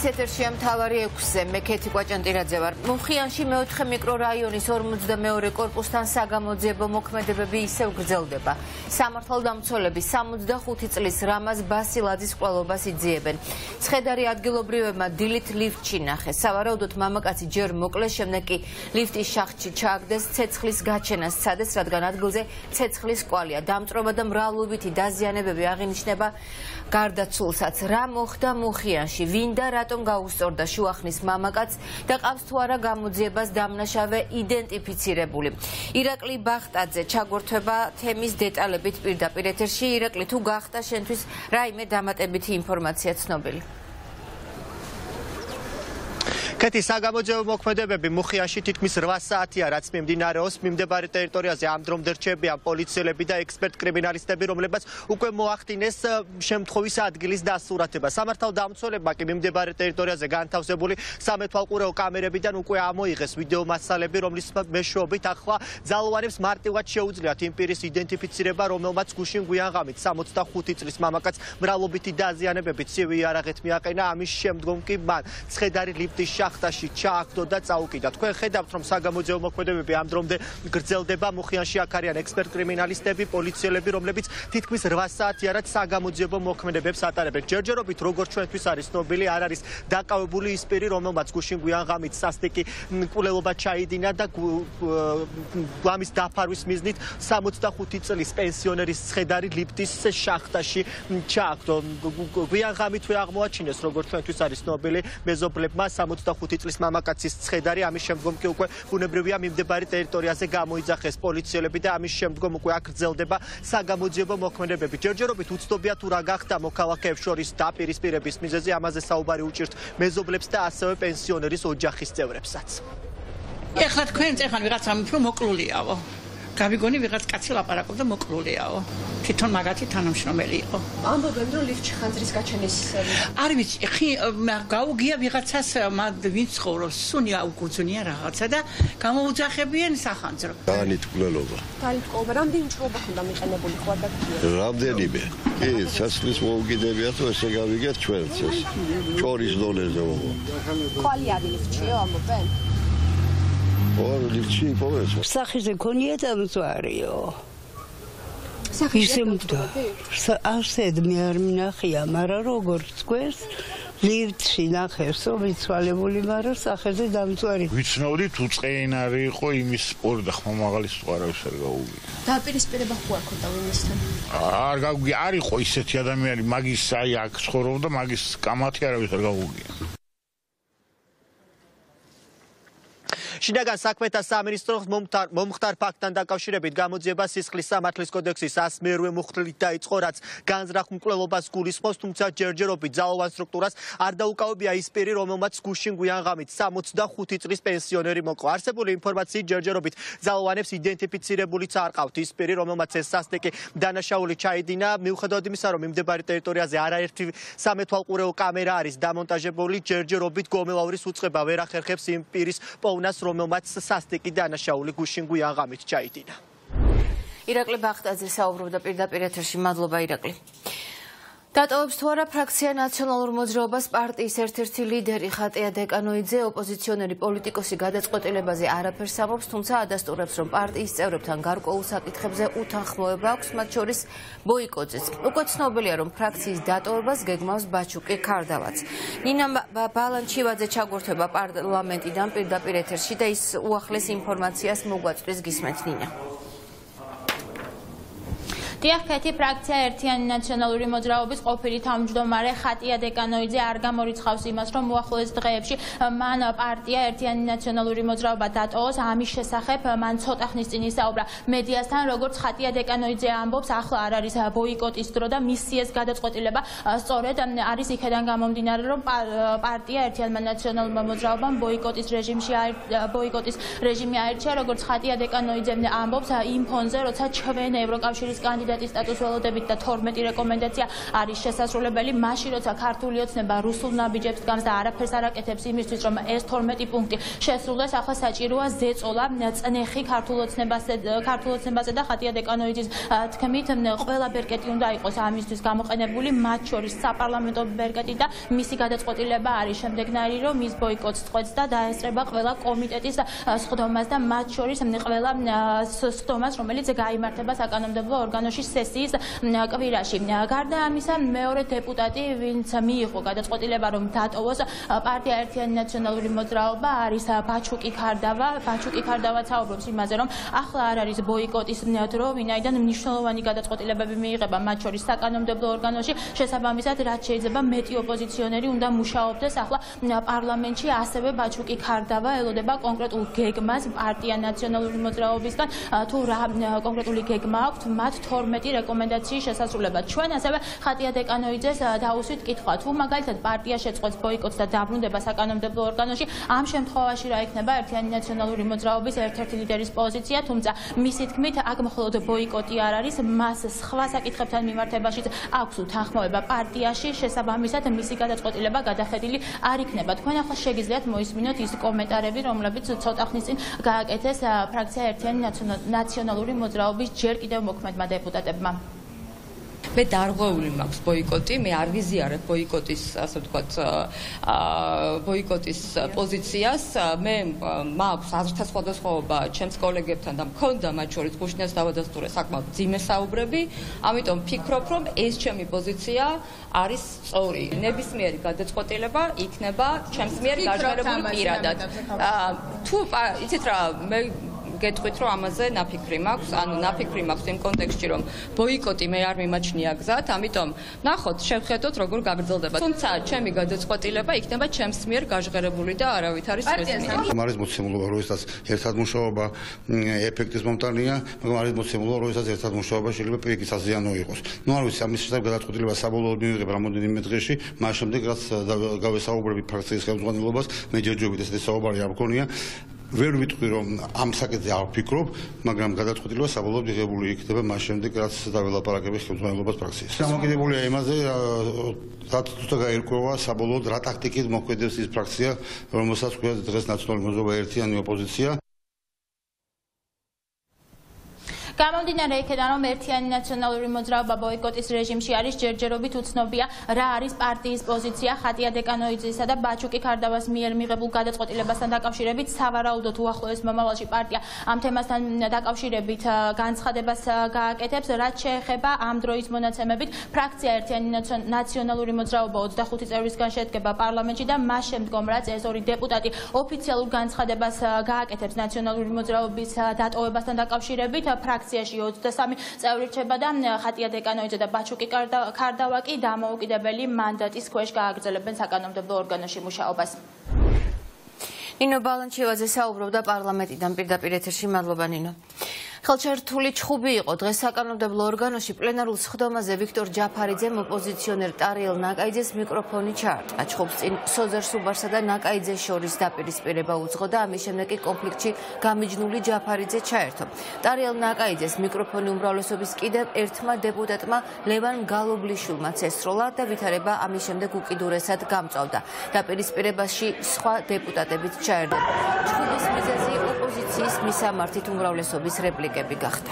ეთერშია მთავარი 6-ზე მე ქეთი კვაჭანტირაძე ვარ. მუხიანში მეოთხე მიკრორაიონის 42 კორპუსთან საგამოძიებო მოქმედებები ისევ გრძელდება. სამართალდამცველები 65 წლის რამაზ ბასილაძის ყველობას იძიებენ. ცხედარი ადგილობრივებმა დილით ლიფტში ნახეს. სავარაუდოდ მამაკაცი ჯერ მოკლეს, შემდეგ კი ლიფტის შახტში ჩააგდეს, ცეცხლის გაჩენას სცადეს, რადგან ადგილზე ცეცხლის კვალია. დამწვრობა და მრავლობითი დაზიანებები აღინიშნება გარდაცვლილსაც. რა მოხდა მუხიანში? ვინ და რატომ გაუსწორდა შუახნის მამაკაცს და ყავს თუ არა გამოძიებას დამნაშავე იდენტიფიცირებული? ირაკლი ბახტაძე ჩაგორთვება თემის დეტალებით პირდაპირ ეთერში. ირაკლი, თუ გახდა შენთვის რაიმე დამატებითი ინფორმაცია ცნობილი? ქეთი საგამოძიებო მოქმედებები მუხიანში თითქმის 8 საათია, რაც მიმდინარეობს. მიმდებარე ტერიტორიაზე ამ დრომდე რჩებიან პოლიციელები და ექსპერტ კრიმინალისტები, რომლებმაც უკვე მოახდინეს შემთხვევის ადგილის დასურათება. სამართალდამცველებმა კი მიმდებარე ტერიტორიაზე განთავსებული სამეთვალყურეო კამერებიდან უკვე ამოიღეს ვიდეო მასალები, რომლის მეშვეობით ახლა ძალოვანებს მარტივად შეუძლიათ იმ პირის იდენტიფიცირება, რომელმაც გუშინ გვიანღამით 65 წლის მამაკაც მრავლობითი დაზიანებებით ცივი იარაღით მიაყენა. ამის შემდგომ კი მან ცხედარი ლიფტის შახტაში ჩააგდო და წაუკიდა. თქვენ ხედავთ, რომ საგამოძიებო მოქმედებები ამ დრომდე გრძელდება. მუხიანში აქ არიან ექსპერტ კრიმინალისტები, პოლიციელები, რომლებიც თითქმის 8 საათია, რაც საგამოძიებო მოქმედებებს ატარებენ. ჯერჯერობით, როგორც ჩვენთვის არის ცნობილი, არ არის დაკავებული ის პირი, რომელმაც გუშინ გვიანღამით სასტიკი მკვლელობა ჩაიდინა და ამის დაფარვის მიზნით 65 წლის პენსიონერის ცხედარი ლიფტის შახტაში ჩააგდო. გვიანღამითვე აღმოაჩინეს, როგორც ჩვენთვის არის ცნობილი, მეზობლებმა 65 წლის მამაკაცის ცხედარი. ამის შემდგომ კი უკვე ბუნებრივია მიმდებარე ტერიტორიაზე გამოიძახეს პოლიციელები და ამის შემდგომ უკვე აქ გრძელდება საგამოძიებო მოქმედებები. ჯერჯერობით უცნობია თუ რა გახდა მოქალაქეებს შორის დაპირისპირების მიზეზი. ამაზე საუბარი უჭირთ მეზობლებს და ასევე პენსიონერის ოჯახის წევრებსაც. ეხლა თქვენ წეხან ვიღაცა უფრო მოკლულიაო. გავიგონი ვიღაც კაცი ლაპარაკობდა მოკლულიაო. თვითონ მაგათი თანამშრომელი იყო. ამბობენ რომ ლიფტში ხანძრის გაჩენის არ ვიცი, გაუგია ვიღაცას ვინც ცხოვრობს, სუნი აუგუძნია რაღაცა და გამოუძახებიან სახანძრო. განიტკვლელობა. განიტკვლელობა, რამდენი ჭრობა ხონდა მიყენებული ხო ადაგია? რამდენიმე. კი, სასლის მოუგიდებია თუ ესე გავიგეთ ჩვენც ეს. ჭორის დონეზე მოვა. ყვალი არის ლიფტშიო ამბობენ? ლიფტში იპოვეს. სახიზე ქონია დამწვარიო. ასეთ მე არ მინახია, მაგრამ როგორც თქვენს ლიფტში ნახევსო მიცვალებული, მაგრამ სახეზე დამწვარი. ვიცნობდი თუ წეინარი იყო იმის სპორტ და ხმამაღალი სწვარავის არ გაუგია. დაპირისპირება ხო არ ქონდა ვინმესთან? არ გაუგია, არ იყო ისეთი ადამიანი, მაგის აი აქ ცხოვრობდა, მაგის კამათი არავის არ გაუგია. შინაგან საქმეთა სამინისტროს მომხდარ ფაქტთან დაკავშირებით გამოძიება სისხლის სამართლის კოდექსის 108 მუხლით დაიწყო, რაც განზრახ მკვლელობას გულისხმობს, თუმცა ჯერჯერობით ძალოვან სტრუქტურას არ დაუკავებია ის პირი, რომელმაც გუშინ გვიანღამით 65 წლის პენსიონერი მოყვა. არსებული ინფორმაციით ჯერჯერობით ძალოვანებს იდენტიფიცირებულიც არ ყავთ ის პირი, რომელმაც ეს სასტიკი დანაშაული ჩაიდინა. მიუხედავად იმისა, რომ მიმდებარე ტერიტორიაზე არაერთი სამეთვალყურეო კამერა არის დამონტაჟებული, ჯერჯერობით გომელავრის უწყება ვერ ახერხებს იმ პირის პოვნას, რომელმაც სასტიკი დანაშაული გუშინ გვიანღამით ჩაიდინა. ირაკლი ბახტაძე საუბრობდა პირდაპირ ეთერში. მადლობა ირაკლი. დატოვებს თუ არა ფრაქცია ნაციონალურ მოძრაობას პარტიის ერთ-ერთი ლიდერი ხატია დეკანოიძე. ოპოზიციონერი პოლიტიკოსი გადაწყვეტილებაზე არაფერს ამბობს, თუმცა ადასტურებს, რომ პარტიის წევრებთან გარკვეულ საკითხებზე უთანხმოება აქვს, მათ შორის ბოიკოტზეც. უკვე ცნობილია, რომ ფრაქციის დატოვებას გეგმავს ბაჩუკი ქარდავაც. ნინა ბალანჩივაძე ჩაგორთვება პარლამენტიდან პირდაპირ ეთერში და ის უახლეს ინფორმაციას მოგვაწვდის. გისმენთ ნინა. დიახ, ფრაქცია ერთიანი ნაციონალური მოძრაობის ყოფილი თავმჯდომარე ხატია დეკანოიძე არ გამორიცხავს იმას, რომ უახლოეს დღეებში მან პარტია ერთიანი ნაციონალური მოძრაობა დატოვოს. ამის შესახებ მან ცოტა ხნის წინ ისაუბრა მედიასთან, როგორც ხატია დეკანოიძე ამბობს, ახლა არ არის ბოიკოტის დრო და მისი ეს გადაწყვეტილება სწორედ არის იქედან გამომდინარე, რომ პარტია ერთიანი ნაციონალურმა მოძრაობამ ბოიკოტის რეჟიმი აირჩია, როგორც ხატია დეკანოიძე ამბობს, იმ ფონზე, როცა ჩვენ ევროკავშირის კანდიდატი დეკრეტის სტატუს ველოდებით და 12 რეკომენდაცია არის შესასრულებელი მაშინ როცა ქართული ოცნება რუსულ ნაბიჯებს დგამს და არაფერს არ აკეთებს იმისთვის რომ ეს 12 პუნქტი შესრულდეს ახლა საჭიროა ზეწოლა წნეხი ქართულ ოცნებაზე და ხატია დეკანოიძის თქმით ყველა ბერკეტი უნდა იყოს ამისთვის გამოყენებული მათ შორის საპარლამენტო ბერკეტი და მისი გადაწყვეტილება არის შემდეგნაირი რომ ის ბოიკოტს წყვეტს და დაესწრება ყველა კომიტეტის სხდომას და მათ შორის ყველა სხდომას რომელიც გაიმართება საკანონმდებლო ორგანოში სესიის კვირაში. გარდა ამისა მეორე დეპუტატი ვინც მიიღო გადაწყვეტილება რომ დატოვოს პარტია ერთიანი ნაციონალური მოძრაობა არის ბაჩუკი ქარდავა საუბრობს იმაზე რომ ახლა არ არის ბოიკოტის დრო ვინაიდან მნიშვნელოვანი გადაწყვეტილებები მიიღება მათ შორის საკანონმდებლო ორგანოში შესაბამისად რაც შეიძლება მეტი ოპოზიციონერი უნდა მუშაობდეს ახლა პარლამენტში ასევე ბაჩუკი ქარდავა ელოდება კონკრეტულ გეგმას პარტია ნაციონალური მოძრაობისგან თუ რა კონკრეტული გეგმა აქვს მათ 12 რეკომენდაციის შესასრულებლად ჩვენ ასევე ხატია დეკანოიძეს დაუსვით კითხვა თუ მაგალითად პარტია შეწყვეტს ბოიკოტს და დაბრუნდება საკანონმდებლო ორგანოში ამ შემთხვევაში რა იქნება ერთიანი ნაციონალური მოძრაობის ერთ-ერთი ლიდერის პოზიცია თუმცა მისი თქმით აქ მხოლოდ ბოიკოტი არ არის მას სხვა საკითხებთან მიმართებაშიც აქვს უთანხმოება პარტიაში შესაბამისად მისი გადაწყვეტილება გადახედილი არ იქნება თქვენ ახლა შეგიძლიათ მოისმინოთ ის კომენტარები რომლებიც ცოტა ხნის წინ გააკეთეს ფრაქცია ერთიანი ნაციონალური მოძრაობის ჯერ კიდევ მოქმედმა დეპუტატებმა მე დარღვეული მაქვს ბოიკოტი, მე არ ვიზიარებ ბოიკოტის, ასე ვთქვათ, ბოიკოტის პოზიციას. მე მაქვს აზრთა სხვადასხვაობა ჩემს კოლეგებთან და მქონდა მათ შორის გუშინაც დავადასტურე საკმაოდ მძიმე საუბრები, ამიტომ ვფიქრობ, რომ ეს ჩემი პოზიცია არის სწორი. ნებისმიერი გადაწყვეტილება იქნება ჩემს მიერ გაჟღერებული პირადად. თუ იცით რა, მე გეტყვით რომ ამაზე ნაფიქრი მაქვს, ანუ ნაფიქრი მაქვს იმ კონტექსტში რომ ბოიკოტი მე არ მიმაჩნია გზად, ამიტომ ნახოთ, შევხედოთ როგორ გაგრძელდება. თუმცა ჩემი გადაწყვეტილება იქნება ჩემს მიერ გაჟღერებული და არავით არის სხვის მიერ. არის მოცემულობა, როდესაც ერთად მუშაობა ეფექტის მომტანია, მაგრამ არის მოცემულობა, როდესაც ერთად მუშაობა შეიძლება პირიქით საზიანო იყოს. ნუ არ ვიცი, ამის შესახებ გადაწყვეტილება საბოლოოდ მივიღებ რამოდენიმე დღეში, მას შემდეგ რაც გავესაუბრები ფრაქციის ხელმძღვანელობას, მე ჯერჯერობით ესეთი საუბარი არ მქონია. ვერ ვიტყვი რომ ამ საკითხზე არ ვფიქრობ, მაგრამ გადაწყვეტილება საბოლოოდ მიღებული იქნება მას შემდეგ, რაც დაველაპარაკები ხელმძღვანელობას ფრაქციას. დამოკიდებულია იმაზე, რაც თუ გაერკვევა საბოლოოდ რა ტაქტიკით მოქმედებს ის ფრაქცია, რომელსაც ქვია დღეს ნაციონალური მოძრაობა ერთიანი ოპოზიცია. გამომდინარე იქედან რომ ერთიანი ნაციონალური მოძრაობა ბოიკოტის რეჟიმში არის ჯერჯერობით უცნობია რა არის პარტიის პოზიცია ხატია დეკანოიძისა და ბაჩუკი ქარდავას მიერ მიღებულ გადაწყვეტილებასთან დაკავშირებით სავარაუდოდ უახლოეს მომავალში პარტია ამ თემასთან დაკავშირებით განცხადებას გააკეთებს რაც შეეხება ამ დროის მონაცემებით ფრაქცია ერთიანი ნაციონალური მოძრაობა 25 წევრისგან შედგება პარლამენტში და მას შემდგომ რაც ეს ორი დეპუტატი ოფიციალურ განცხადებას გააკეთებს ნაციონალური მოძრაობის დატოვებასთან დაკავშირებით ფრაქციაში 23 წევრი რჩება და ხატია დეკანოიძე და ბაჩუკი ქარდავა კი დამოუკიდებელი მანდატის ქვეშ გააგრძელებენ საკანონმდებლო ორგანოში მუშაობას. ნინო ბალანჩევაძე საუბრობდა პარლამენტიდან პირდაპირ ეთერში. მადლობა ნინო. ხელჩართული ჩხუბი იყო დღეს საკანონმდებლო ორგანოში პლენარულ სხდომაზე ვიქტორ ჯაფარიძემ ოპოზიციონერ ტარიელ ნაკაიძეს მიკროფონი ჩაარტყა. ჩხუბს წინ სოზარ სუბარსა და ნაკაიძეს შორის დაპირისპირება უძღო და ამის შემდეგ კი კონფლიქტში გამიჯნული ჯაფარიძე ჩაერთო. ტარიელ ნაკაიძეს მიკროფონი უმრავლესობის კიდევ ერთმა დეპუტატმა ლევან გალობლიშვილმაც ესროლა და ვითარება ამის შემდეგ უკიდურესად გამწვავდა. დაპირისპირებაში სხვა დეპუტატებიც ჩაერდნენ. ჩხუბის მიზეზი ოპოზიციის მისამართით უმრავლესობის რეპლიკები გახდა.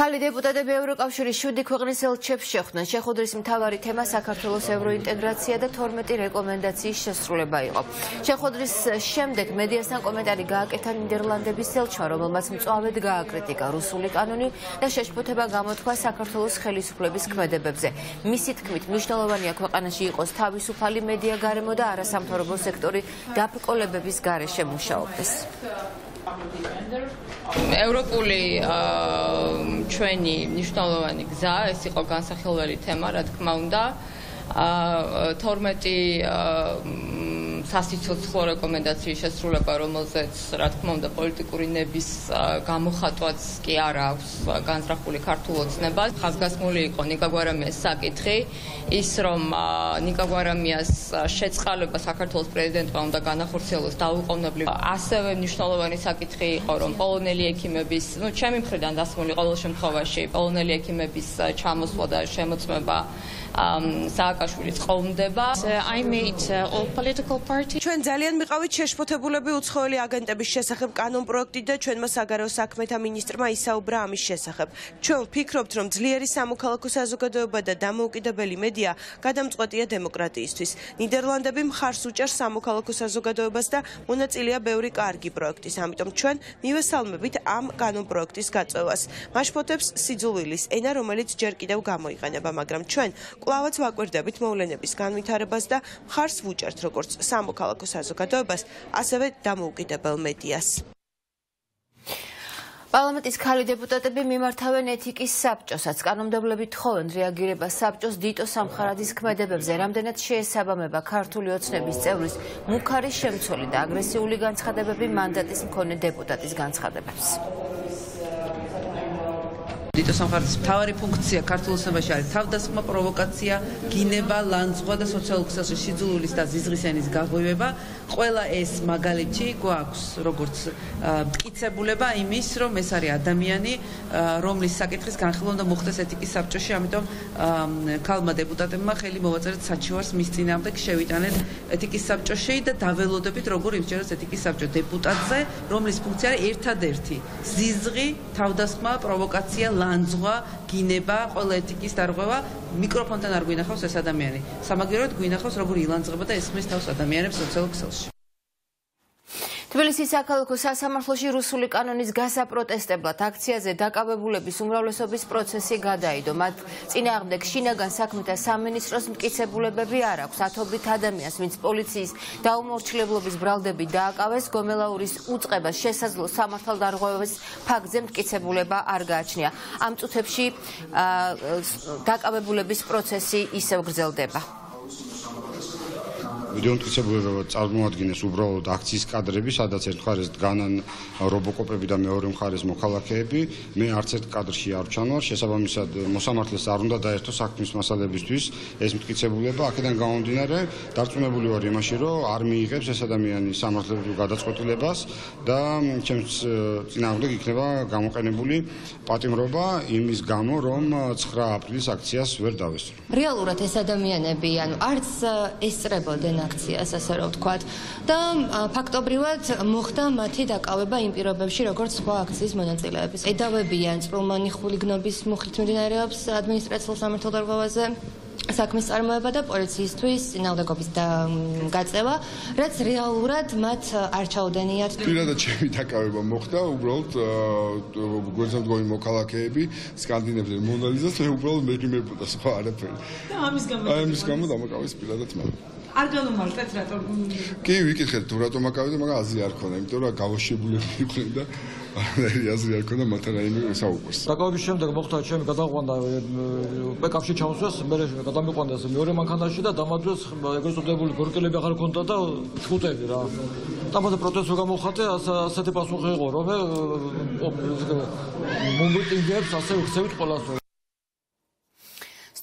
ქალი დეპუტატები ევროკავშირის 7 ქვეყნის ელჩებს შეხვდნენ. შეხვედრის მთავარი თემა საქართველოს ევროინტეგრაცია და 12 რეკომენდაციის შესრულება იყო. შეხვედრის შემდეგ მედიასთან კომენტარი გააკეთა ნიდერლანდების ელჩმა, რომელმაც მწვავედ გააკრიტიკა რუსული კანონი და შეშფოთება გამოთქვა საქართველოს ხელისუფლების ქმედებებზე. მისი თქმით, მნიშვნელოვანია ქვეყანაში იყოს თავისუფალი მედია გარემო და არასამთავრობო სექტორი დაბრკოლებების გარეშე მუშაობდეს. ევროპული ჩვენი მნიშვნელოვანი გზა, ეს იყო განსახილველი თემა, რა თქმა უნდა. 12 სასიცოცხლო რეკომენდაციის შესრულება, რომელზეც, რა თქმა უნდა, პოლიტიკური ნების გამოხატვაც კი არ აქვს განზრახული ქართულ ოცნებას. ხაზგასმული იყო ნიკა გვარამიას საკითხი, ის რომ ნიკა გვარამიას შეწყალება საქართველოს პრეზიდენტმა უნდა განახორციელოს დაუყოვნებლივ. ასევე მნიშვნელოვანი საკითხი იყო, რომ პოლონელი ექიმების, ჩემი მხრიდან დასმული ყოველ შემთხვევაში, პოლონელი ექიმების ჩამოსვლა და შემოწმება სააკაშვილის ყოლმდება. ჩვენ ძალიან მიყავით შეშფოთებულები უცხოელი აგენტების შესახებ კანონპროექტი და ჩვენმა საგარეო საქმეთა მინისტრმა ისაუბრა ამის შესახებ. ჩვენ ვფიქრობთ, რომ ძლიერი სამოქალაქო საზოგადოება და დამოუკიდებელი მედია გადამწყვეტია დემოკრატიისთვის. ნიდერლანდები მხარს უჭერს სამოქალაქო საზოგადოებას და მონაწილეა ბევრი კარგი პროექტის. ამიტომ ჩვენ მივესალმებით ამ კანონპროექტის გაწევას. მაშფოთებს სიძულვილის ენა, რომელიც ჯერ კიდევ გამოიყენება, მაგრამ ჩვენ კვლავაც ვაკვირდებით მოვლენების განვითარებას და მხარს ვუჭერთ როგორც სამოქალაქო საზოგადოებას, ასევე დამოუკიდებელ მედიას. პარლამენტის ქალი დეპუტატები მიმართავენ ეთიკის საბჭოსაც. კანონმდებლები თხოვენ რეაგირებას საბჭოს დიტო სამხარაძის ქმედებებზე, რამდენად შეესაბამება ქართული ოცნების წევრის მუქარი შემცველი და აგრესიული განცხადებები მანდატის მქონე დეპუტატის განცხადებებს. დიტო სამხარაძის მთავარი ფუნქცია ქართულ ოცნებაში არის თავდასხმა, პროვოკაცია, გინება, ლანძღვა და სოციალურ ქსელში სიძულვილის და ზიზღის ენის გაღვივება. ყველა ეს მაგალითი გვაქვს როგორც მტკიცებულება იმის, რომ ეს არის ადამიანი, რომლის საკითხის განხილვა უნდა მოხდეს ეთიკის საბჭოში, ამიტომ ქალმა დეპუტატებმა ხელი მოვაწერეთ საჩივარს მის წინააღმდეგ შევიტანეთ ეთიკის საბჭოში და დაველოდებით როგორ იმსჯეროს ეთიკის საბჭო დეპუტატზე, რომლის ფუნქცია არის ერთადერთი ზიზღი, თავდასხმა, პროვოკაცია, ლანძღვა, გინება, ყველა ეთიკის დარღვევა. მიკროფონთან არ გვინახავს ეს ადამიანი. სამაგიეროდ გვინახავს როგორ ილანძღება და ესმის თავს ადამიანებს სოციალურ ქსელში. თბილისის საქალაქო სასამართლოში რუსული კანონის გასაპროტესტებლად აქციაზე დაკავებულების უმრავლესობის პროცესი გადაიდო. მათ წინააღმდეგ შინაგან საქმეთა სამინისტროს მტკიცებულებები არ აქვს. ათობით ადამიანს, ვინც პოლიციის დაუმორჩილებლობის ბრალდები დააკავეს, გომელაურის უწყებას შესაძლო სამართალდარღვევების ფაქტზე მტკიცებულება არ გააჩნია. ამ წუთებში დაკავებულების პროცესი ისევ გრძელდება. ვიდეომტკიცებულება წარმოადგენს უბრალოდ აქციის კადრები, სადაც ერთ მხარეს დგანან რობოკოპები და მეორე მხარეს მოქალაქეები. მე არც ერთ კადრში არ ვჩანვარ, შესაბამისად მოსამართლეს არ უნდა დაერთო საქმის მასალებისთვის ეს მტკიცებულება. აქედან გამომდინარე, დარწმუნებული ვარ იმაში, რომ არ მიიღებს ეს ადამიანი სამართლებრივ გადაწყვეტილებას და ჩემს წინააღმდეგ იქნება გამოყენებული პატიმრობა იმის გამო, რომ 9 აპრილის აქციას ვერ დავესწრო. რეალურად ეს ადამიანები, არც ესწრებოდნენ აქციას, ასე რომ ვთქვათ, და ფაქტობრივად მოხდა მათი დაკავება იმ პირობებში, როგორც სხვა აქციის მონაწილეების. ედავებიან წვრილმანი ხულიგნობის მუხლით მიმდინარეობს ადმინისტრაციულ სამართალდარღვევაზე საქმის წარმოება და პოლიციისთვის წინააღმდეგობის გაწევა, რაც რეალურად მათ არ ჩაუდენიათ. პირადად ჩემი დაკავება მოხდა, უბრალოდ გვერდსამდგომი მოქალაქეები სკანდინებდნენ მონალიზას, მე უბრალოდ მეგიმებოდა სხვა არაფერი. და ამის გამო დამაკავეს პირადად მე. არ განუმარტეთ რატომ? კი, ვიკითხეთ თუ რატომ აკავეთ, მაგრამ აზრი არ ქონდა, იმიტომ რომ გავაშებულები იყვნენ და აზრი არ ქონდა მათთან რაიმე საუბრს. დაკავების შემდეგ მოხდა ჩემი გადაყვანა პეკაპში ჩამოსვას, მე გადამიყვანდა მეორე მანქანაში და დამადვეს ეგრეთ წოდებული გორკელები აღარ ქონდა და ხუტები რა. დამადა პროტესტი გამოვხატე, ასეთი პასუხი იყო, რომ მომიტინგებს ასე ვქცევით ყველას.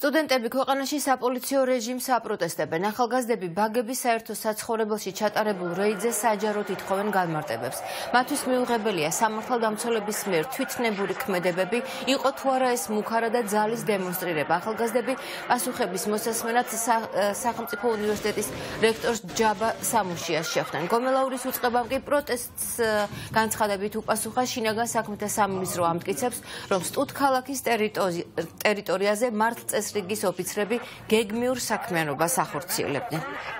სტუდენტები ქვეყანაში საპოლიციო რეჟიმს აპროტესტებენ. ახალგაზრდები ბაგების საერთო საცხოვრებელში ჩატარებულ რეიდზე საჯაროდ ითხოვენ განმარტებებს. მათთვის მიუღებელია სამართალდამცველების მიერ თვითნებური ქმედებები, იყო თუ არა ეს მუქარა და ძალის დემონსტრირება. ახალგაზრდები პასუხების მოსასმენად სახელმწიფო უნივერსიტეტის რექტორს ჯაბა სამუშიას შეხვდნენ. გომელაურის უწყებამ კი პროტესტს განცხადებით უპასუხა შინაგან საქმეთა სამინისტრო ამტკიცებს, რომ სტუდქალაქის ტერიტორიაზე მართლწესრიგის ოფიცრები გეგმიურ საქმიანობას ახორციელებდნენ.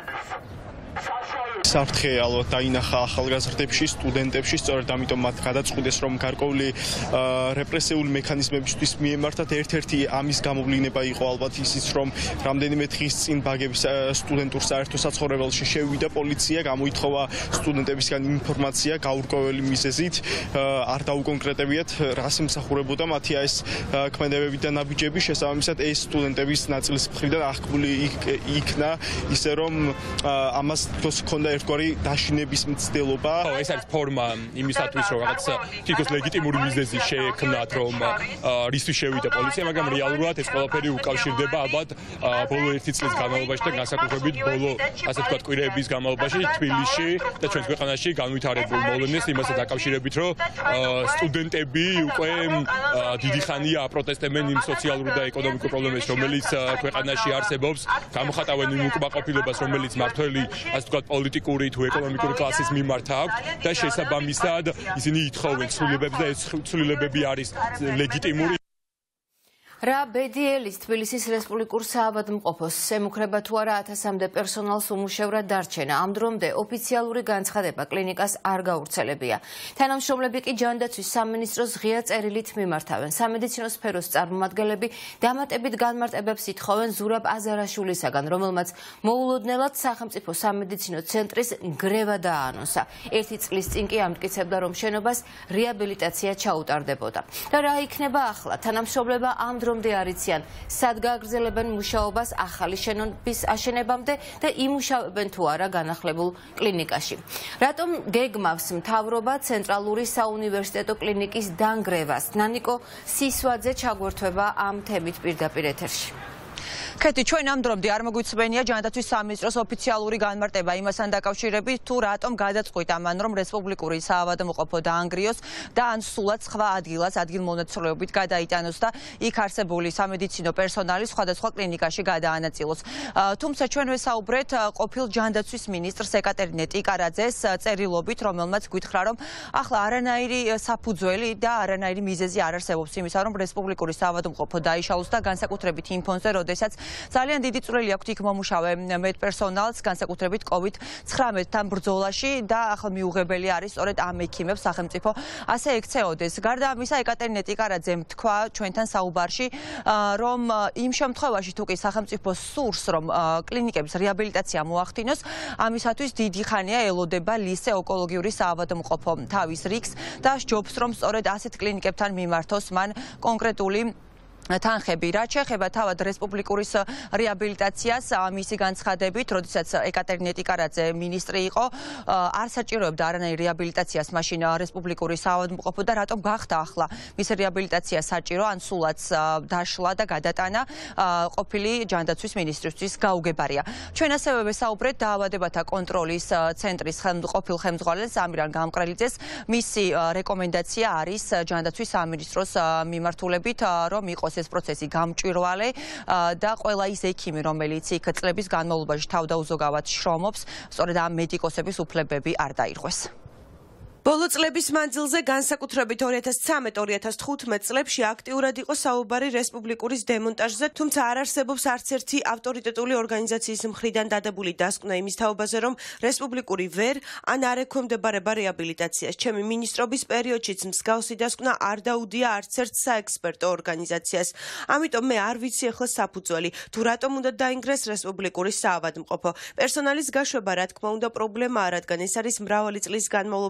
საფრთხეალოდ დაინახა ახალგაზრდებში, სტუდენტებში, სწორედ ამიტომ მათ გადაწყვიტეს, რომ გარკვეული რეპრესიული მექანიზმებისთვის მიემართათ. ერთ-ერთი ამის გამოვლინება იყო ალბათ ისიც, რომ რამდენიმე დღის წინ ბაგების სტუდენტურ საერთო საცხოვრებელში შევიდა პოლიცია, გამოითხოვა სტუდენტებისგან ინფორმაცია გაურკვეველი მიზეზით, არ დაუკონკრეტებიათ, რას ემსახურებოდა მათი ეს ქმედებები და ნაბიჯები. შესაბამისად, ეს სტუდენტების ნაწილის მხრიდან აღქმული იქნა, ისე რომ ამას თქოს ჰქონდა ერთგვარი დაშინების მცდელობა. ეს არის ფორმა იმისათვის, რომ რაღაც თითქოს ლეგიტიმური მიზეზი შეექმნათ, რომ რისთვის შევიდა პოლიცია, მაგრამ რეალურად ეს ყველაფერი უკავშირდება ალბათ ბოლო 1 წლის განმავლობაში და განსაკუთრებით ბოლო, ასე ვთქვათ, კვირეების განმავლობაში თბილისში და ჩვენს ქვეყანაში განვითარებულ მოვლენებს იმასთან დაკავშირებით, რომ სტუდენტები უკვე დიდი ხანია აპროტესტებენ იმ სოციალურ და ეკონომიკურ პრობლემებს, რომელიც ქვეყანაში არსებობს, გამოხატავენ იმ უკმაყოფილებას, რომელიც მართველი, ასე ვთქვათ, პოლიტიკური თუ ეკონომიკური კლასის მიმართ აქვს და შესაბამისად ისინი ითხოვენ ცვლილებებს და ეს ცვლილებები არის ლეგიტიმური. რა ბედიელის თბილისის რესპუბლიკურ საავადმყოფოს ემუქრება თუ არა 1000-მდე პერსონალს უმუშევრად დარჩენა. ამ დრომდე ოფიციალური განცხადება კლინიკას არ გავრცელებია. თანამშრომლები კი ჯანდაცვის სამინისტროს ღია წერილით მიმართავენ. სამედიცინო სფეროს წარმომადგენლები დამატებით განმარტებებს ითხოვენ ზურაბ აზარაშვილისაგან, რომელმაც მოულოდნელად სახელმწიფო სამედიცინო ცენტრის გრევა დააანონსა. 1 წლის წინ კი ამტკიცებდა, რომ შენობას რეაბილიტაცია ჩაუტარდებოდა. და რა იქნება ახლა? თანამშრომლება ამ რომდე არიციან, სად გააგრძელებენ მუშაობას ახალი შენობის აშენებამდე და იმუშავებენ თუ არა განახლებულ კლინიკაში. რატომ გეგმავს მთავრობა ცენტრალური საუნივერსიტეტო კლინიკის დანგრევას? ნანიკო სისვაძე ჩაგვერთვება ამ თემით პირდაპირ ეთერში. ქეთი, ჩვენ ამ დრომდე არ მოგვიცვენია ჯანდაცვის სამინისტროს ოფიციალური განმარტება იმასთან დაკავშირებით, თუ რატომ გადაწყვიტა მან, რომ რესპუბლიკური საავადმყოფო დაანგრიოს და ან სულად სხვა ადგილას ადგილმონაცვლეობით გადაიტანოს და იქ არსებული სამედიცინო პერსონალი სხვადასხვა კლინიკაში გადაანაწილოს. თუმცა ჩვენ ვესაუბრეთ ყოფილ ჯანდაცვის მინისტრს ეკატერინე ტიკარაძეს წერილობით, რომელმაც გითხრა, რომ ახლა არანაირი საფუძველი და არანაირი მიზეზი არ არსებობს იმისა, რომ რესპუბლიკური საავადმყოფო დაიშალოს და განსაკუთრებით იმ ფონზე, როდესაც ძალიან დიდი წვლილი აქვს იქ მომუშავე მედპერსონალს, განსაკუთრებით COVID-19-თან ბრძოლაში და ახლა მიუღებელი არის სწორედ ამ ექიმებს სახელმწიფო ასე ექცეოდეს. გარდა ამისა, ეკატერინე ტიკარაძემ თქვა ჩვენთან საუბარში, რომ იმ შემთხვევაში თუ კი სახელმწიფო სურს, რომ კლინიკების რეაბილიტაცია მოახდინოს, ამისათვის დიდი ხანია ელოდება ლისე ონკოლოგიური საავადმყოფო თავის რიგს და სჯობს, რომ სწორედ ასეთ კლინიკებთან მიმართოს მან კონკრეტული თანხები. რაც შეეხება თავად რესპუბლიკურის რეაბილიტაციას, მისი განცხადებით, როდესაც ეკატერინე ტიკარაძე მინისტრი იყო, არ საჭიროებდა არანაირ რეაბილიტაციას მაშინ რესპუბლიკური საავადმყოფო და რატომ გახდა ახლა მის რეაბილიტაცია საჭირო, ან სულაც დაშლა და გადატანა ყოფილი ჯანდაცვის მინისტრისთვის გაუგებარია. ჩვენ ასევე ვესაუბრეთ დაავადებათა კონტროლის ცენტრის ყოფილ ხელმძღვანელს ამირან გამყრელიძეს. მისი რეკომენდაცია არის ჯანდაცვის სამინისტროს მიმართულებით, რომ იყოს ეს პროცესი გამჭვირვალე და ყველა ის ექიმი, რომელიც იქ წლების განმავლობაში თავდაუზოგავად შრომობს, სწორედ ამ მედიკოსების უფლებები არ დაირღვეს. ბოლო წლების მანძილზე განსაკუთრებით 2013-2015 წლებში აქტიურად იყო საუბარი რესპუბლიკურის დემონტაჟზე, თუმცა არ არსებობს არც ერთი ავტორიტეტული ორგანიზაციის მხრიდან დადებული დასკვნა იმის თაობაზე, რომ რესპუბლიკური ვერ ან არ ექვემდებარება რეაბილიტაციას. ჩემი მინისტრობის პერიოდშიც მსგავსი დასკვნა არ დაუდია არც ერთ საექსპერტო ორგანიზაციას. ამიტომ მე არ ვიცი ახლა საფუძველი, თუ რატომ უნდა დაინგრეს რესპუბლიკური საავადმყოფო. პერსონალის გაშვება, რა თქმა უნდა, პრობლემაა, რადგან ეს არის მრავალი წლის განმავლობაში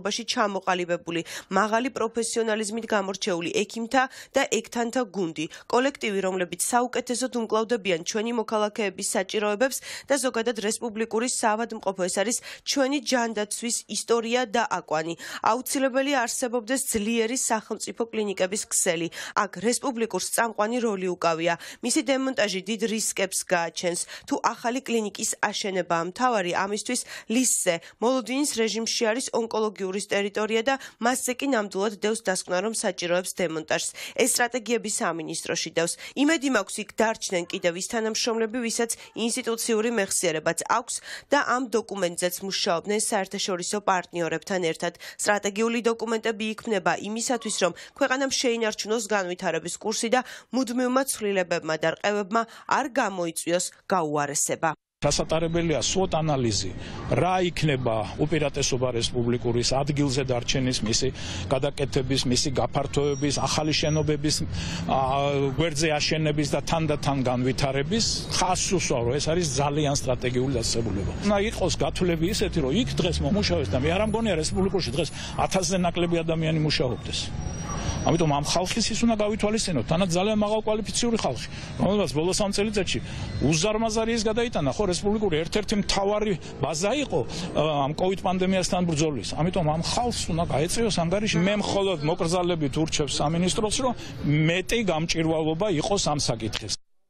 ჩამოყალიბებული მაღალი პროფესიონალიზმით გამორჩეული ექიმთა და ექთანთა გუნდი, კოლექტივი, რომლებიც საუკეთესოდ უმკლავდებიან ჩვენი მოქალაქეების საჭიროებებს და ზოგადად რესპუბლიკური საავადმყოფო. ეს არის ჩვენი ჯანდაცვის ისტორია და აკვანი. აუცილებელია არსებობდეს ძლიერი სახელმწიფო კლინიკების ქსელი. აქ რესპუბლიკურს წამყვანი როლი უკავია. მისი დემონტაჟი დიდ რისკებს გააჩენს. თუ ახალი კლინიკის აშენება მთავარი ამისთვის ლისზე, მოლოდინის რეჟიმში არის ონკოლოგიური ტერიტორია და მასზე კი ნამდვილად დევს დასკვნა, რომ საჭიროებს დემონტაჟს. ეს სტრატეგიები სამინისტროში დევს. იმედი მაქვს, იქ დარჩნენ კიდევ ის თანამშრომლები, ვისაც ინსტიტუციური მეხსიერებაც აქვს და ამ დოკუმენტზეც მუშაობდნენ საერთაშორისო პარტნიორებთან ერთად. სტრატეგიული დოკუმენტები იქმნება იმისათვის, რომ ქვეყანამ შეინარჩუნოს განვითარების კურსი და მუდმივმა ცვლილებებმა და რყევებმა არ გამოიწვიოს გაუარესება. დასატარებელია SWOT ანალიზი, რა იქნება უპირატესობა რესპუბლიკურის ადგილზე დარჩენის, მისი გადაკეთების, მისი გაფართოების, ახალი შენობების გვერდზე აშენების და თანდათან განვითარების ხაზს უსვარო. ეს არის ძალიან სტრატეგიული დაწესებულება. უნდა იყოს გათვლები ისეთი, რომ იქ დღეს მომუშავეს და მე არ ამგონია რესპუბლიკაში დღეს 1000-ზე ნაკლები ადამიანი მუშაობდეს. ამიტომ ამ ხალხის ის უნდა გავითვალისწინოთ, თანაც ძალიან მაღალკვალიფიციური ხალხი, რომელსაც ბოლო 3 წელიწადში უზარმაზარი ის გადაიტანა, ხო რესპუბლიკური ერთ-ერთი მთავარი ბაზა იყო ამ COVID პანდემიასთან ბრძოლის. ამიტომ ამ ხალხს უნდა გაეწიოს ანგარიში. მე მხოლოდ მოკრძალებით ურჩევ სამინისტროს, რომ მეტი გამჭვირვალობა იყოს ამ საკითხის.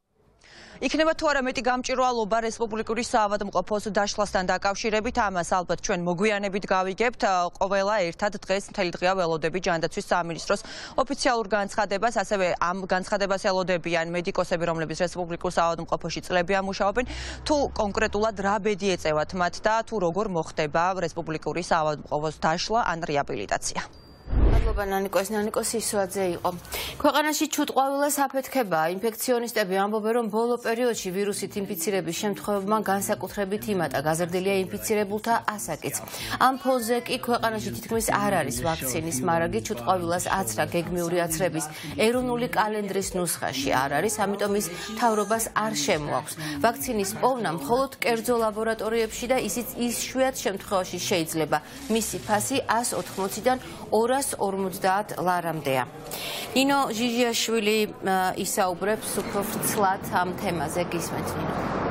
იქნება თუ არა მეტი გამჭვირვალობა რესპუბლიკური საავადმყოფოს დაშლასთან დაკავშირებით, ამას ალბათ ჩვენ მოგვიანებით გავიგებთ. ყოველა ერთად დღეს მთელი დღეა ველოდები ჯანდაცვის სამინისტროს ოფიციალურ განცხადებას, ასევე ამ განცხადებას ელოდებიან მედიკოსები, რომლებიც რესპუბლიკურ საავადმყოფოში წლებია მუშაობენ, თუ კონკრეტულად რა ბედი ეწევათ მათ და თუ როგორ მოხდება რესპუბლიკური საავადმყოფოს დაშლა ან რეაბილიტაცია. მადლობა ნანიკოს ისოაძე იყო. ქვეყანაში ჩუტყვავილას აფეთქება. ინფექციონისტები ამბობენ, რომ ბოლო პერიოდში ვირუსით ინფიცირების შემთხვევებმა განსაკუთრებით იმატა. გაზრდილია ინფიცირებულთა ასაკიც. ამ ფონზე კი ქვეყანაში თითქმის არ არის ვაქცინის მარაგი. ჩუტყვავილას აცრა გეგმიური აცრების ეროვნული კალენდრის ნუსხაში არ არის, ამიტომ ის მთავრობას არ შემოაქვს. ვაქცინის პოვნა მხოლოდ კერძო ლაბორატორიებში და ისიც იშვიათ შემთხვევაში შეიძლება. მისი ფასი 180-დან 250 ლარამდეა. ნინო ჟიჟიაშვილი ისაუბრებს უფრო ვრცლად ამ თემაზე. გისმენთ ნინო.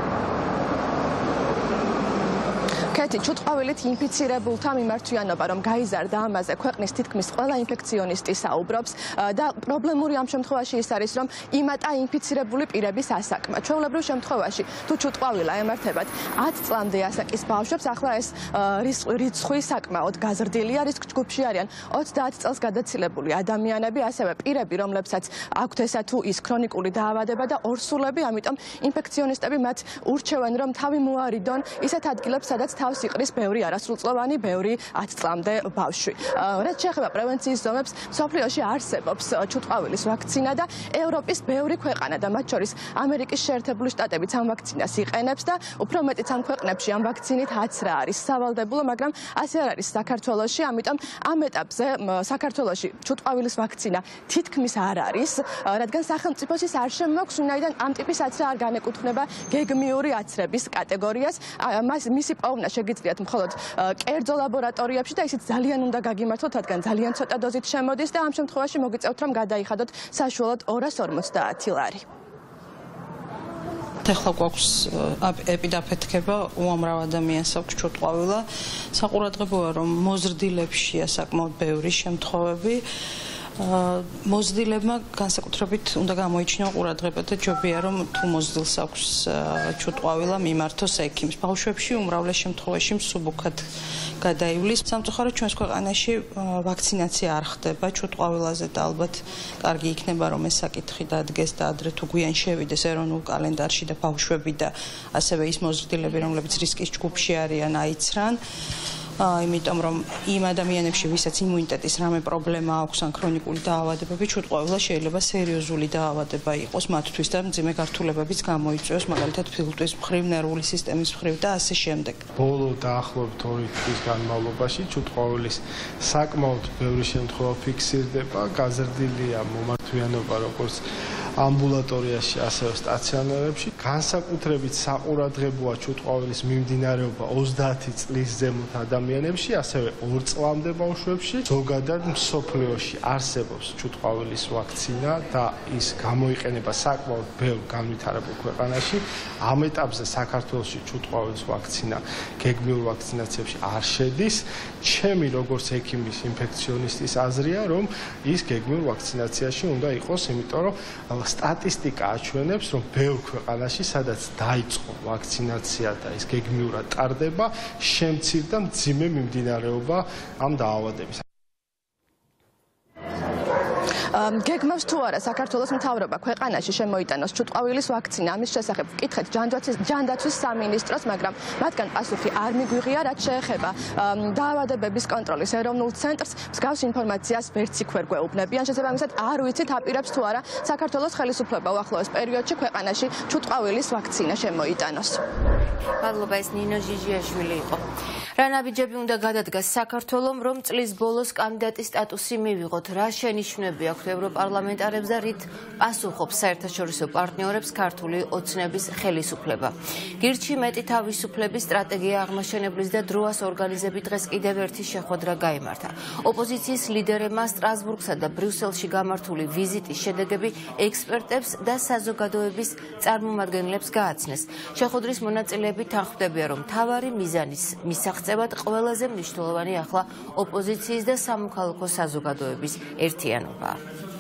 კეთი, ჩუტყვავილით ინფიცირებულთა მიმართვიანობა, რომ გაიზარდა ამაზე ქვეყნის თითქმის ყველა ინფექციონისტი საუბრობს და პრობლემური ამ შემთხვევაში ის არის, რომ იმატა ინფიცირებული პირების ასაკმა. ჩვეულებრივ შემთხვევაში, თუ ჩუტყვავილა ემართებათ 10 წლამდე ასაკის ბავშვებს, ახლა ეს რიცხვი საკმაოდ გაზრდილია, რის ჯგუფში არიან 30 წელს გადაცილებული ადამიანები, ასევე პირები, რომლებსაც აქვთ ესა თუ ის ქრონიკული დაავადება და ორსულები, ამიტომ ინფექციონისტები მათ ურჩევენ, რომ თავი მოარიდონ ისეთ ადგილებს, სადაც თავს იყრის ბევრი არასრულწლოვანი, ბევრი 10 წლამდე ბავშვი. რაც შეეხება პრევენციის ზომებს, მსოფლიოში არსებობს ჩუტყვავილის ვაქცინა და ევროპის ბევრი ქვეყანა და მათ შორის ამერიკის შეერთებული შტატებიც ამ ვაქცინას იყენებს და უფრო მეტიც ამ ქვეყნებში ამ ვაქცინით აცრა არის სავალდებულო, მაგრამ ასე არ არის საქართველოში, ამიტომ ამ ეტაპზე საქართველოში ჩუტყვავილის ვაქცინა თითქმის არ არის, რადგან სახელმწიფოს ის არ შემოაქვს, ვინაიდან ამ ტიპის აცრა არ განეკუთვნება გეგმიური აცრების კატეგორიას. მისი პოვნა შეგიძლიათ მხოლოდ კერძო ლაბორატორიებში და ისიც ძალიან უნდა გაგიმართოთ, რადგან ძალიან ცოტა დოზით შემოდის და ამ შემთხვევაში მოგიწევთ, რომ გადაიხადოთ საშუალოდ 250 ლარი. ეხლა გვაქვს ეპიდაფეთქება, უამრავ ადამიანს აქვს ჩუტყვავილა. საყურადღებოა, რომ მოზრდილებშია საკმაოდ ბევრი შემთხვევები. მოზრდილებმა განსაკუთრებით უნდა გამოიჩინონ ყურადღება და ჯობია, რომ თუ მოზრდილს აქვს ჩუტყვავილა, მიმართოს ექიმს. ბავშვებში უმრავლეს შემთხვევაში მსუბუქად გადაივლის. სამწუხაროდ ჩვენს ქვეყანაში ვაქცინაცია არ ხდება ჩუტყვავილაზე და ალბათ კარგი იქნება, რომ ეს საკითხი დადგეს და ადრე თუ გვიან შევიდეს ეროვნულ კალენდარში და ბავშვები და ასევე ის მოზრდილები, რომლებიც რისკის ჯგუფში არიან, აიცრან. იმიტომ რომ იმ ადამიანებში, ვისაც იმუნიტეტის რამე პრობლემა აქვს ან ქრონიკული დაავადებები, ჩუტყვავილა შეიძლება სერიოზული დაავადება იყოს მათთვის და მძიმე გართულებებიც გამოიწვიოს, მაგალითად ფილტვის მხრივ, ნერვული სისტემის მხრივ და ასე შემდეგ. ბოლო დაახლოებით 2 თვის განმავლობაში ჩუტყვავილის საკმაოდ ბევრი შემთხვევა ფიქსირდება, გაზრდილია მომართვიანობა როგორც ამბულატორიაში, ასევე სტაციონარებში. განსაკუთრებით საყურადღებოა ჩუტყვავილის მიმდინარეობა 30 წლის ზემოთ ადამიანებში, ასევე 2 წლამდე ბავშვებში. ზოგადად მსოფლიოში არსებობს ჩუტყვავილის ვაქცინა და ის გამოიყენება საკმაოდ ბევრ განვითარებულ ქვეყანაში. ამ ეტაპზე საქართველოში ჩუტყვავილის ვაქცინა გეგმიურ ვაქცინაციებში არ შედის. ჩემი როგორც ექიმის ინფექციონისტის აზრია, რომ ის გეგმიურ ვაქცინაციაში უნდა იყოს, იმიტომ რომ სტატისტიკა აჩვენებს, რომ ბევრ ქვეყანაში, სადაც დაიწყო ვაქცინაცია და ის გეგმიურად ტარდება, შემცირდა მძიმე მიმდინარეობა ამ დაავადების. გეგმავს თუ არა საქართველოს მთავრობა ქვეყანაში შემოიტანოს ჩუტყვავილის ვაქცინა, ამის შესახებ ვკითხეთ ჯანდაცვის სამინისტროს, მაგრამ მათგან პასუხი არ მიგვიღია, რაც შეეხება დაავადებების კონტროლის ეროვნულ ცენტრს. მსგავს ინფორმაციას ვერც იქ ვერ გვეუბნებიან. შესაბამისად, არ ვიცით აპირებს თუ არა საქართველოს ხელისუფლება უახლოეს პერიოდში ქვეყანაში ჩუტყვავილის ვაქცინა შემოიტანოს. მადლობა, ეს ნინო ჟიჟიაშვილი იყო. რა ნაბიჯები უნდა გადადგას საქართველომ, რომ წლის ბოლოს კანდიდატის სტატუსი მივიღოთ? რა შენიშვნები აქვს ევროპარლამენტარებს და რით პასუხობს საერთაშორისო პარტნიორებს ქართული ოცნების ხელისუფლება? გირჩი მეტი თავისუფლების სტრატეგია აღმაშენებლის და დროას ორგანიზებით დღეს კიდევ ერთი შეხვედრა გაიმართა. ოპოზიციის ლიდერებმა სტრასბურგსა და ბრიუსელში გამართული ვიზიტის შედეგები ექსპერტებს და საზოგადოების წარმომადგენლებს გააცნეს. შეხვედრის მონაწილეები თანხმდებიან, რომ მთავარი მიზანის მისაღწევად ყველაზე მნიშვნელოვანი ახლა ოპოზიციის და სამოქალაქო საზოგადოების ერთიანობაა.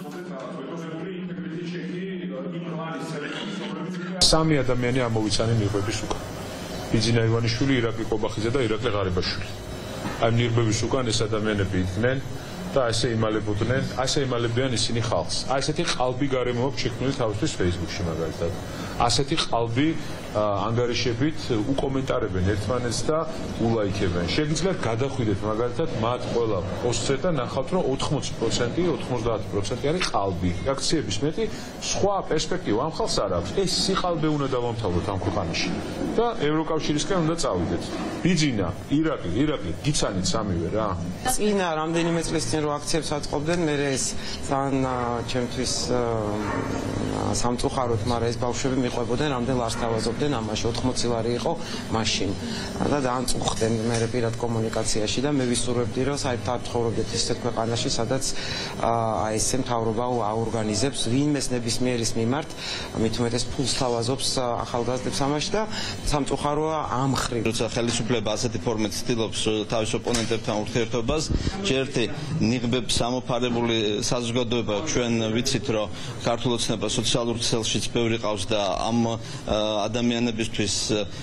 სამი ადამიანი ამოვიცანე ნიღბების უკან. ბიძინა ივანიშვილი, ირაკლი ყობახიძე და ირაკლი ღარიბაშვილი. ამ ნიღბების უკან ეს ადამიანები იდგნენ და ასე იმალებიან ისინი ხალხს. ასეთი ყალბი გარემო აქვს შექმნილი თავისთვის Facebook-ში მაგალითად. ასეთი ყალბი ანგარიშებით უკომენტარებენ ერთმანეთს და ულაიქებენ. შეგიძლიათ გადახვიდეთ მაგალითად მათ ყველა პოსტზე და ნახავთ, რომ 80% არის ყალბი. რეაქციების მეტი სხვა პერსპექტივა ამ ხალხს არ აქვს. ეს სიყალბე უნდა დავამთავროთ ამ ქვეყანაში და ევროკავშირისკენ უნდა წავიდეთ. ბიძინა, ირაკლი, გიცანით სამივე რა. წინა რამდენიმე წლის წინ რო აქციებს აწყობდნენ, მე ეს ძალიან ჩემთვის სამწუხაროდ, მაგრამ ეს ბავშვები მიყვებოდნენ, რამდენ ლარს თავაზობდნენ ამაში 80 ლარი იყო მაშინ და დაამწუხდნენ მე პირად კომუნიკაციაში და მე ვისურვებდი რომ საერთოდ ცხოვრობდეთ ისეთ ქვეყანაში სადაც აი ეს მთავრობა აორგანიზებს ვინმეს ნებისმიერის მიმართ მით უმეტეს ფულს თავაზობს ახალგაზრდებს ამაში და სამწუხაროა ამ ხრივ როცა ხელისუფლება ასეთი ფორმით ცდილობს თავის ოპონენტებთან ურთიერთობას ჯერტი ნიღბებს ამოფარებული საზოგადოება ჩვენ ვიცით რომ ქართულ ოცნება სოციალურ ქსელშიც ბევრი ყავს და ამ ადამიანებისთვის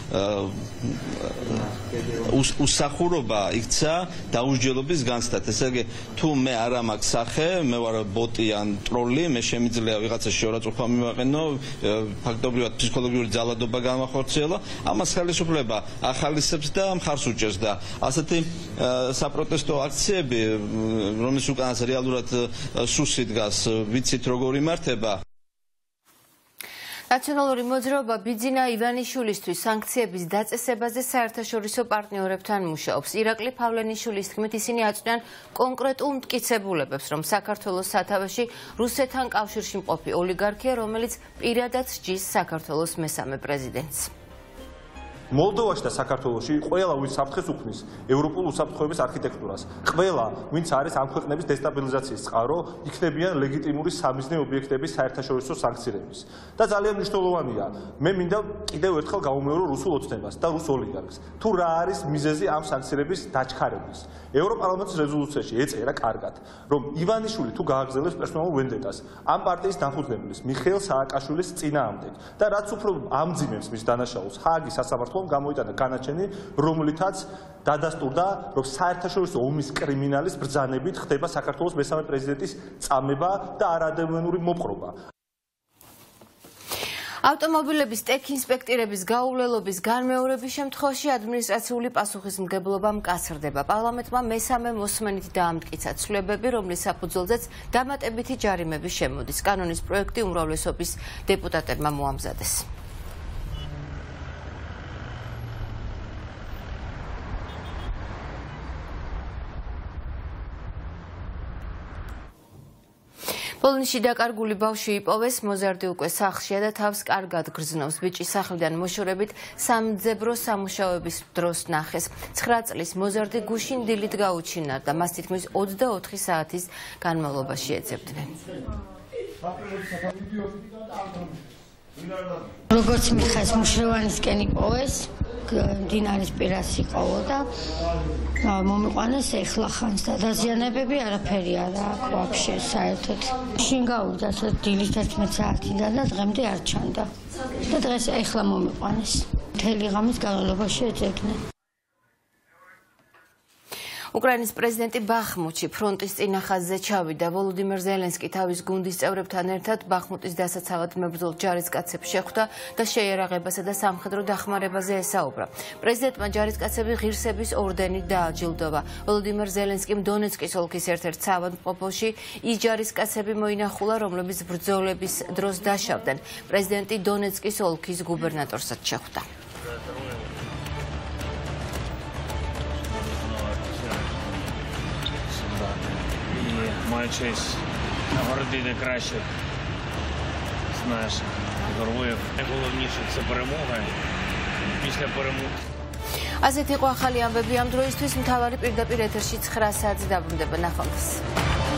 უსახურობა იქცა დაუსჯელობის განცდად. ესე იგი, თუ მე არ მაქვს სახე, მე ვარ ბოტი ან ტროლი, მე შემიძლია ვიღაცაში შორაწუხვა მივაყენო, ფაქტობრივად ფსიქოლოგიური ძალადობა გამახორციელო, ამას ხელისუფლება ახალისებს და მხარს უჭერს და ასეთი საპროტესტო აქციები, რომლის უკანაც რეალურად სუსი დგას, ვიცით როგორ იმართება. ნაციონალური მოძრაობა ბიძინა ივანიშვილისთვის სანქციების დაწესებაზე საერთაშორისო პარტნიორებთან მუშაობს. ირაკლი ფავლენიშვილის თქმით, ისინი აწვდიან კონკრეტულ მტკიცებულებებს, რომ საქართველოს სათავეში რუსეთთან კავშირში მყოფი ოლიგარქია, რომელიც პირადად სჯის საქართველოს მესამე პრეზიდენტს. მოლდოვაში და საქართველოში ყველა ვინც საფრთხეს უქმნის ევროპულ უსაფრთხოების არქიტექტურას, ყველა ვინც არის ამ ქვეყნების დესტაბილიზაციის წყარო, იქნებიან ლეგიტიმური სამიზნე ობიექტების საერთაშორისო სანქციების. და ძალიან მნიშვნელოვანია, მე მინდა კიდევ ერთხელ გავუმეორო რუსულ ოცნებას და რუს ოლიგარქს. თუ რა არის მიზეზი ამ სანქციების დაჩქარების? ევროპარლამენტის რეზოლუციაში ეწერა კარგად, რომ ივანიშვილი თუ გააგრძელებს პერსონალურ ვენდეტას ამ პარტიის დამფუძნებლის მიხეილ სააკაშვილის წინააღმდეგ და რაც უფრო ამძიმებს მის დანაშაულს ჰააგის სასამართლომ გამოიტანა განაჩენი, რომლითაც დადასტურდა, რომ საერთაშორისო ომის კრიმინალის ბრძანებით ხდება საქართველოს მესამე პრეზიდენტის წამება და არადევნური მოპყრობა. ავტომობილების ტექინსპექტირების გაუვლელობის განმეორების შემთხვევაში ადმინისტრაციული პასუხისმგებლობა მკაცრდება. პარლამენტმა მესამე მოსმენით დაამტკიცა ცვლილებები, რომლის საფუძველზეც დამატებითი ჯარიმები შემოდის. კანონის პროექტი უმრავლესობის დეპუტატებმა მოამზადეს. პოლონეთში დაკარგული ბავშვი იპოვეს, მოზარდი უკვე სახლშია და თავს კარგად გრძნობს. ბიჭის სახლიდან მოშორებით სამძებრო სამუშაოების დროს ნახეს. 9 წლის მოზარდი გუშინ დილით გაუჩინარდა. მას თითქმის 24 საათის განმავლობაში ეძებდნენ. როგორც მიხეს მუშრევანისკენ იპოვეს, დინარის პირას იყოვო და მომიყვანეს ეხლა ხანს და დაზიანებები არაფერი არა აქვს ვაფშე საერთოდ. შინ გავუდგა დილის 11 საათიდან და დღემდე არ ჩანდა. და დღეს ეხლა მომიყვანეს. მთელი ღამის განმავლობაში ეძებდნენ. უკრაინის პრეზიდენტი ბახმუტში ფრონტის წინახაზზე ჩავიდა. ვოლოდიმირ ზელენსკი თავის გუნდის წევრებთან ერთად ბახმუტის დასაცავად მებრძოლ ჯარისკაცებს შეხვდა და შეიარაღებასა და სამხედრო დახმარებაზე ესაუბრა. პრეზიდენტმა ჯარისკაცები ღირსების ორდენით დააჯილდოვა. ვოლოდიმირ ზელენსკიმ დონეცკის ოლქის ერთ-ერთ საავადმყოფოში ის ჯარისკაცები მოინახულა, რომლებიც ბრძოლების დროს დაშავდნენ. პრეზიდენტი დონეცკის ოლქის გუბერნატორსაც შეხვდა. Маю честь нагородити кращих з наших героїв. Найголовніше – це перемога. Після перемоги. ასეთი იყო ახალი ამბები ამ დროისთვის. მთავარი პირდაპირ ეთერში 9 საათზე დაბრუნდება. ნახვამდის.